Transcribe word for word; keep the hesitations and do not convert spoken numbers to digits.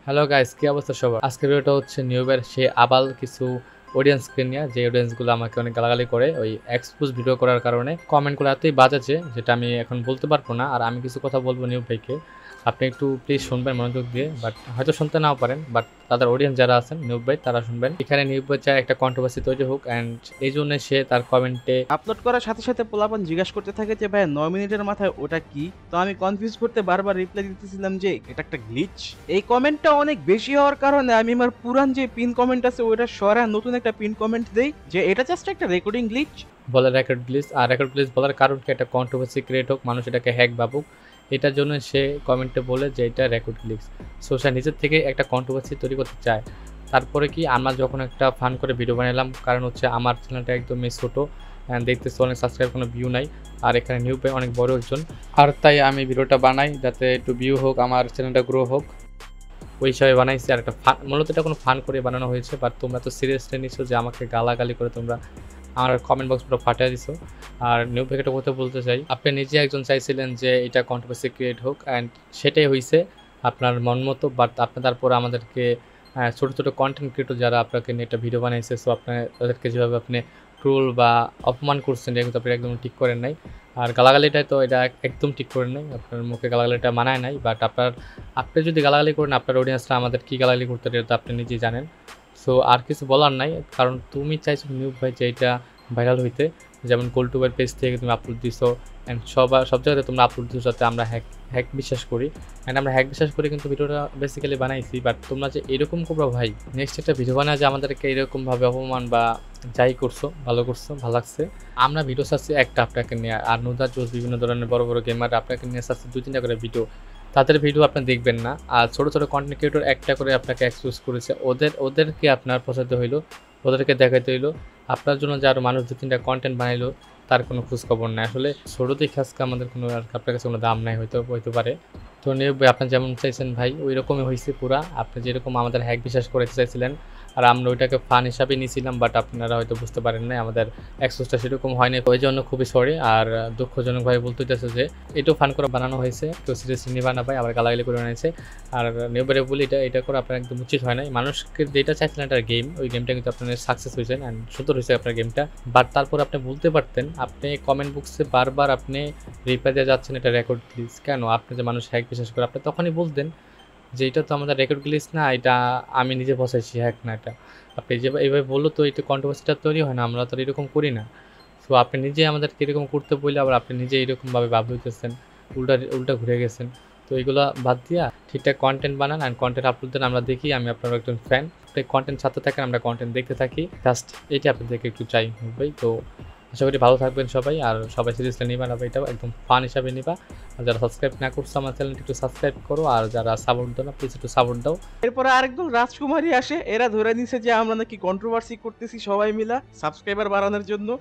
Hello guys, কি অবস্থা সবার? আজকের ভিডিওটা হচ্ছে নিউবের সে আবাল কিছু অডিয়েন্সকে নিয়ে, যে অডিয়েন্সগুলো আমাকে অনেক গালাগালি করে ওই এক্সপোজ ভিডিও করার কারণে। কমেন্টগুলো এতই বাজেছে যেটা আমি এখন বলতে পারবো না। আর আমি কিছু কথা বলবো নিউব ভাইকে, আপনি একটু প্লিজ শুনবেন মনোযোগ দিয়ে। বাট হয়তো শুনতে নাও পারেন, বাট তাদের অডিয়েন্স যারা আছেন নিউব ভাই তারা শুনবেন। এখানে নিউব ভাই চায় একটা কন্ট্রোভার্সি তৈরি হোক, অ্যান্ড এই জন্য সে তার কমেন্টে আপলোড করার সাথে সাথে পোলাপান জিজ্ঞাসা করতে থাকে যে ভাই নয় মিনিটের মাথায় ওটা কি। তো আমি কনফিউজ করতে বারবার রিপ্লাই দিতেছিলাম যে এটা একটা গ্লিচ। এই কমেন্টটা অনেক বেশি হওয়ার কারণে আমি আমার পুরান যে পিন কমেন্ট আছে ওটা সরা নতুন একটা পিন কমেন্ট দেই যে এটা জাস্ট একটা রেকর্ডিং গ্লিচ। বলে রেকর্ড গ্লিচ। আর রেকর্ড গ্লিচ বলার কারণ কি, একটা কন্ট্রোভার্সি ক্রিয়েট হোক, মানুষ এটাকে হ্যাক ভাবুক, এটার জন্য সে কমেন্টে বলে যে এটা রেকর্ড গ্লিচ। সো সে নিজের থেকে একটা কন্ট্রোভার্সি তৈরি করতে চায়। তারপরে কি, আমরা যখন একটা ফান করে ভিডিও বানালাম, কারণ হচ্ছে আমার চ্যানেলটা একদমই ছোটো, দেখতেছি অনেক সাবস্ক্রাইব, কোনো ভিউ নাই। আর এখানে নিউ পে অনেক বড় একজন, আর তাই আমি ভিডিওটা বানাই যাতে একটু ভিউ হোক, আমার চ্যানেলটা গ্রো হোক, ওই হিসাবে বানাইছি। আর একটা ফান, মূলত এটা কোনো ফান করে বানানো হয়েছে, বাট তোমরা তো সিরিয়াসলি নিচ্ছ যে আমাকে গালাগালি করে তোমরা আমার কমেন্ট বক্স পুরো ফাটিয়ে দিছো। আর নিউ প্যাকেটে কথা বলতে চাই, আপনি নিজে একজন চাইছিলেন যে এটা কন্ট্রোভার্সি ক্রিয়েট হোক, অ্যান্ড সেটাই হয়েছে আপনার মন মতো। বাট আপনি তারপর আমাদেরকে ছোটো ছোটো কন্টেন্ট ক্রিয়েটর যারা আপনাকে নিয়ে একটা ভিডিও বানাইছে, সো আপনার তাদেরকে যেভাবে আপনি ট্রোল বা অপমান করছেন, এটা কিন্তু আপনি একদম ঠিক করেন নাই। আর গালাগালিটাই তো এটা একদম ঠিক করেন নাই, আপনার মুখে গালাগালিটা মানায় নাই। বাট আপনার আপনি যদি গালাগালি করেন, আপনার অডিয়েন্সরা আমাদের কী গালাগালি করতে এটা তো আপনি নিজেই জানেন। সো আর কিছু বলার নাই, কারণ তুমি চাইছো নিউব ভাই যে এটা ভাইরাল হইতে, যেমন কোল্টুবের পেজ থেকে তুমি আপলোড দিছো, অ্যান্ড সবার সব জায়গাতে তোমরা আপলোড দিছো যাতে আমরা হ্যাক হ্যাক বিশ্বাস করি। অ্যান্ড আমরা হ্যাক বিশ্বাস করে কিন্তু ভিডিওটা বেসিক্যালি বানাইছি। বাট তোমরা যে এরকম করবো ভাই, নেক্সট একটা ভিডিও বানায় যে আমাদেরকে এরকমভাবে অপমান বা যাই করছো, ভালো করছো, ভালো লাগছে। আমরা ভিডিও চাচ্ছি একটা আপনাকে নিয়ে, আর নুদা জোস বিভিন্ন ধরনের বড় বড় গেমার আপনাকে নিয়ে চাচ্ছি দুই তিনটা করে ভিডিও, তাদের ভিডিও আপনি দেখবেন না। আর ছোটো ছোটো কন্টেন্ট ক্রিয়েটর একটা করে আপনাকে এক্সপোজ করেছে, ওদের ওদেরকে আপনার পছন্দ হইলো, ওদেরকে দেখাইতে হইলো। আপনার জন্য যে আরও মানুষ দু তিনটা কন্টেন্ট বানাইলো, তার কোনো খোঁজখবর নেই। আসলে ছোটোতেই খাসকে আমাদের কোনো আর আপনার কাছে কোনো দাম নাই, হয়তো হইতে পারে। তো নিয়ে আপনি যেমন চাইছেন ভাই ওই রকমই হয়েছে পুরা, আপনি যেরকম আমাদের হ্যাক বিশ্বাস করতে চাইছিলেন, আর আমরা ওইটাকে ফান হিসাবে নিয়েছিলাম। বাট আপনারা হয়তো বুঝতে পারেন না, আমাদের এক্সপোজটা সেরকম হয়নি, ওই জন্য খুবই সরি। আর দুঃখজনকভাবে বলতে চাইছে যে এটাও ফান করে বানানো হয়েছে, কেউ সিরিয়াসলি নিবা না ভাই, আবার গালাগালি করে বানিয়েছে। আর নিউবারে বলি এটা এটা করে আপনার একদম উচিত হয় নাই। মানুষকে যেটা চাইছিলেন একটা গেম, ওই গেমটা কিন্তু আপনার সাকসেস হয়েছেন, অ্যান্ড সুন্দর হয়েছে আপনার গেমটা। বাট তারপর আপনি বলতে পারতেন, আপনি কমেন্ট বক্সে বারবার আপনি রিপ্লাই দিয়ে যাচ্ছেন এটা রেকর্ড প্লিজ কেন, আপনি যে মানুষ হ্যাক বিশ্বাস করে, আপনি তখনই বলতেন যে এটা তো আমাদের রেকর্ড গ্লিচ না, এটা আমি নিজে বসাইছি, হ্যাক না এটা। আপনি যে এইভাবে বললো তো এটা কন্ট্রোভার্সিটা তৈরি হয় না, আমরা তো এরকম করি না। সো আপনি নিজে আমাদেরকে এরকম করতে বললে আবার আপনি নিজে এরকমভাবে ভাব হইতেছেন, উল্টা উল্টা ঘুরে গেছেন। তো এইগুলো বাদ দিয়া ঠিকঠাক কন্টেন্ট বানান, অ্যান্ড কন্টেন্ট আপলোড দেন, আমরা দেখি। আমি আপনার একজন ফ্যান, আপনি কন্টেন্ট ছাড়তে থাকেন, আমরা কন্টেন্ট দেখতে থাকি, জাস্ট এটি আপনাদেরকে একটু চাই ভাই। তো আশা করি ভালো থাকবেন সবাই, আর সবাই সিরিয়াসলি নিবা না, এটাও একদম ফান হিসাবে নিবা। আর যারা সাবস্ক্রাইব না করছো আমার চ্যানেলটি একটু সাবস্ক্রাইব করো, আর যারা সাপোর্ট দাও না প্লিজ একটু সাপোর্ট দাও। এরপরে আরেকদল রাজকুমারী আসে, এরা ধরে নিছে যে আমরা নাকি কন্ট্রোভার্সি করতেছি সবাই মিলা সাবস্ক্রাইবার বাড়ানোর জন্য।